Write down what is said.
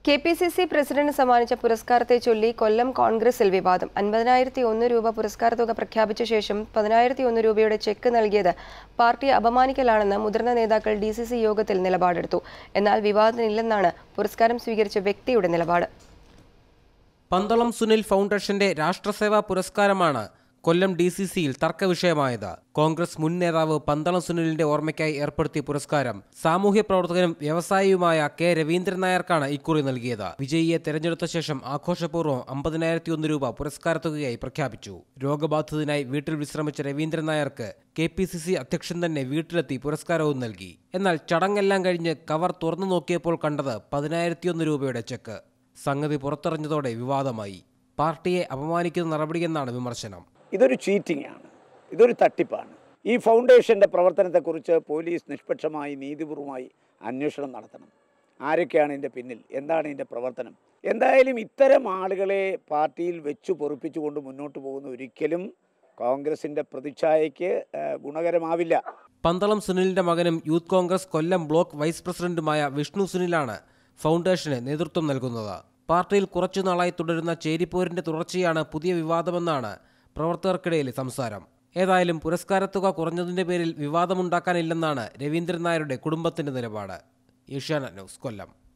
KPCC president സമ്മാനിച്ച പുരസ്കാരത്തെ ചൊല്ലി കൊല്ലം കോൺഗ്രസിൽ വിവാദം. 50,001 രൂപ പുരസ്കാര തുക പ്രഖ്യാപിച്ച ശേഷം 10,001 രൂപയുടെ ചെക്ക് നൽകിയത് പാർട്ടിയെ അപമാനിക്കലാണെന്ന് മുതിർന്ന നേതാക്കൾ ഡിസിസി യോഗത്തിൽ നിലപാടെടുത്തു. എന്നാൽ വിവാദത്തിനില്ലെന്നാണ് പുരസ്കാരം സ്വീകരിച്ച വ്യക്തിയുടെ നിലപാട്. പന്തളം സുനിൽ ഫൗണ്ടേഷന്റെ രാഷ്ട്രസേവാ പുരസ്കാരമാണ് കൊല്ലം ഡിസിസിയിൽ തർക്കവിഷയമായത്. കോൺഗ്രസ് മുൻ നേതാവ് പന്തളം സുനിലിന്റെ ഓർമ്മയ്ക്കായി ഏർപ്പെടുത്തിയ പുരസ്കാരം സാമൂഹ്യ പ്രവർത്തകനും വ്യവസായിയുമായ കെ രവീന്ദ്രൻ നായർക്കാണ് ഇക്കുറി നൽകിയത്. വിജയിയെ തെരഞ്ഞെടുത്ത ശേഷം ആഘോഷപൂർവ്വം 50,001 രൂപ പുരസ്കാരത്തുകയായി പ്രഖ്യാപിച്ചു. രോഗബാധിതനായി വീട്ടിൽ വിശ്രമിച്ച രവീന്ദ്രൻ നായർക്ക് കെപിസിസി അധ്യക്ഷൻ തന്നെ വീട്ടിലെത്തി പുരസ്കാരവും നൽകി. എന്നാൽ ചടങ്ങെല്ലാം കഴിഞ്ഞ് കവർ തുറന്നു നോക്കിയപ്പോൾ കണ്ടത് 10,001 രൂപയുടെ ചെക്ക്. സംഗതി പുറത്തറിഞ്ഞതോടെ വിവാദമായി. പാർട്ടിയെ അപമാനിക്കുന്ന നടപടിയെന്നാണ് വിമർശനം. ഇതൊരു ചീറ്റിംഗ് ആണ്, ഇതൊരു തട്ടിപ്പാണ്. ഈ ഫൗണ്ടേഷൻ്റെ പ്രവർത്തനത്തെക്കുറിച്ച് പോലീസ് നിഷ്പക്ഷമായി നീതിപൂർവമായി അന്വേഷണം നടത്തണം. ആരൊക്കെയാണ് ഇതിൻ്റെ പിന്നിൽ, എന്താണ് ഇതിൻ്റെ പ്രവർത്തനം? എന്തായാലും ഇത്തരം ആളുകളെ പാർട്ടിയിൽ വെച്ചു പൊറുപ്പിച്ചുകൊണ്ട് മുന്നോട്ട് പോകുന്ന ഒരിക്കലും കോൺഗ്രസിൻ്റെ പ്രതിച്ഛായയ്ക്ക് ഗുണകരമാവില്ല. പന്തളം സുനിലിൻ്റെ മകനും youth Congress Kollam block vice പ്രസിഡന്റുമായ വിഷ്ണു സുനിലാണ് ഫൗണ്ടേഷന് നേതൃത്വം നൽകുന്നത്. പാർട്ടിയിൽ കുറച്ചുനാളായി തുടരുന്ന ചേരിപ്പോരിന്റെ തുടർച്ചയാണ് പുതിയ വിവാദമെന്നാണ് പ്രവർത്തകർക്കിടയിലെ സംസാരം. ഏതായാലും പുരസ്കാരത്തുക കുറഞ്ഞതിന്റെ പേരിൽ വിവാദമുണ്ടാക്കാനില്ലെന്നാണ് രവീന്ദ്രൻ നായരുടെ കുടുംബത്തിന്റെ നിലപാട്. ഏഷ്യാനെറ്റ് ന്യൂസ്, കൊല്ലം.